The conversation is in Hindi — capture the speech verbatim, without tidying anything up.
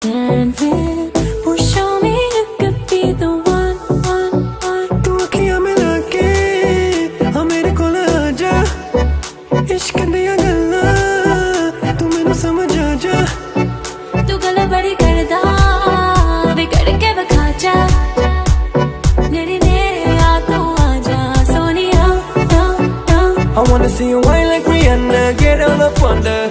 And then, oh, show me you could be the one, one, one. तू अखियां मिला के हाँ मेरे कोल आजा, इश्क दिया गल्लां तू मैनू समझ आ जा। तू गल्लां बड़ी करदा वे करके विखा जा, मेरे नेड़े आ तू आजा Sonia. I wanna see you whine like Rihanna, get all up on the